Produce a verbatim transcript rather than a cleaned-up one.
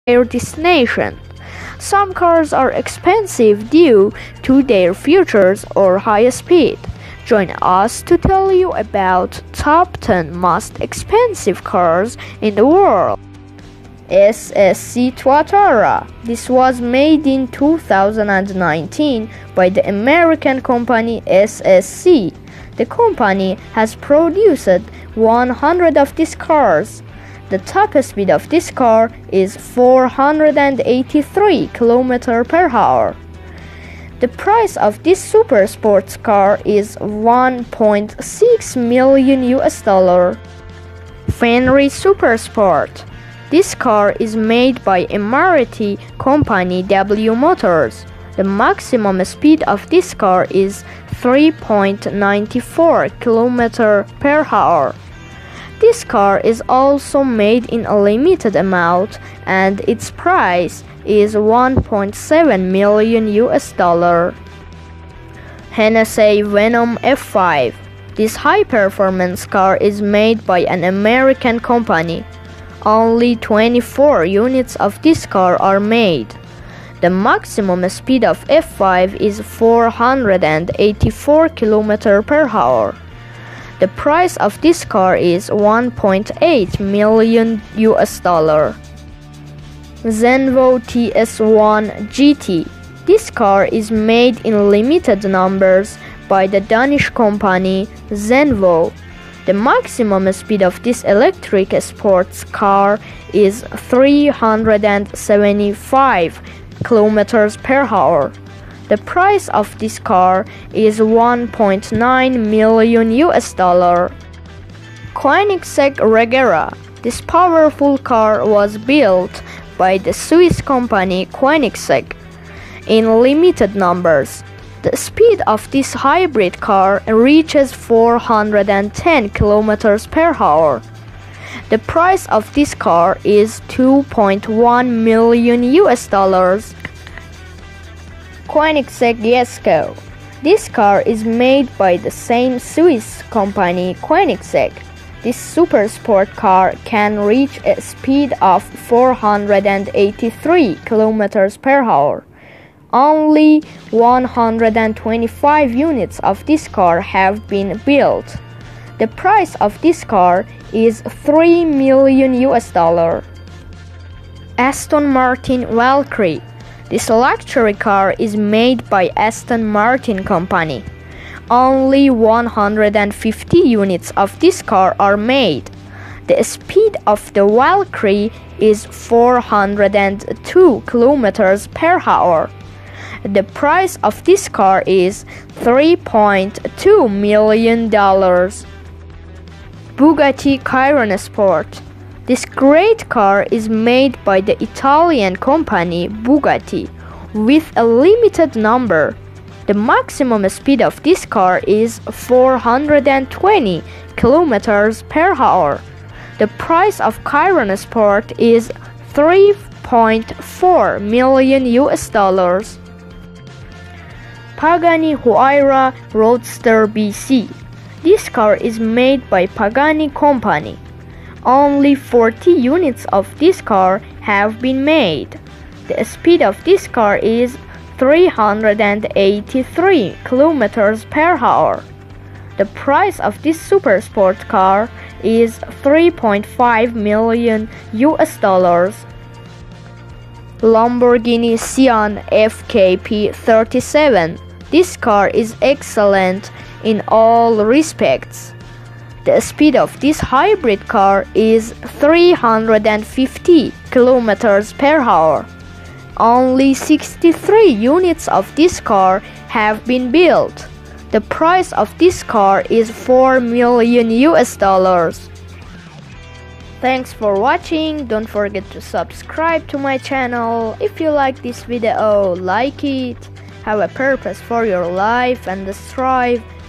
their destination. Some cars are expensive due to their features or high speed. Join us to tell you about top ten most expensive cars in the world. S S C Tuatara. This was made in two thousand nineteen by the American company S S C. The company has produced one hundred of these cars. The top speed of this car is four hundred eighty-three kilometers per hour. The price of this super sports car is one point six million U S dollar. Fenri Super Sport. This car is made by Emirati company W Motors. The maximum speed of this car is three point nine four kilometers per hour. This car is also made in a limited amount and its price is one point seven million U S dollar. Hennessey Venom F five. This high-performance car is made by an American company. Only twenty-four units of this car are made. The maximum speed of F five is four hundred eighty-four kilometers per hour. The price of this car is one point eight million U S dollar. Zenvo T S one G T. This car is made in limited numbers by the Danish company Zenvo. The maximum speed of this electric sports car is three hundred seventy-five kilometers per hour. The price of this car is one point nine million U S dollar. Koenigsegg Regera. This powerful car was built by the Swiss company Koenigsegg in limited numbers. The speed of this hybrid car reaches four hundred ten kilometers per hour. The price of this car is two point one million U S dollars. Koenigsegg Jesko. This car is made by the same Swiss company Koenigsegg. This super sport car can reach a speed of four hundred eighty-three kilometers per hour. Only one hundred twenty-five units of this car have been built. The price of this car is three million U S dollar. Aston Martin Valkyrie. This luxury car is made by Aston Martin company. Only one hundred fifty units of this car are made. The speed of the Valkyrie is four hundred two kilometers per hour. The price of this car is three point two million dollars. Bugatti Chiron Sport. This great car is made by the Italian company Bugatti with a limited number. The maximum speed of this car is four hundred twenty kilometers per hour. The price of Chiron Sport is three point four million U S dollars. Pagani Huayra Roadster B C. This car is made by Pagani company. Only forty units of this car have been made. The speed of this car is three hundred eighty-three kilometers per hour. The price of this super sport car is three point five million U S dollars. Lamborghini Sian F K P thirty-seven. This car is excellent in all respects. The speed of this hybrid car is three hundred fifty kilometers per hour. Only sixty-three units of this car have been built. The price of this car is four million U S dollars. Thanks for watching. Don't forget to subscribe to my channel. If you like this video, like it. Have a purpose for your life and strive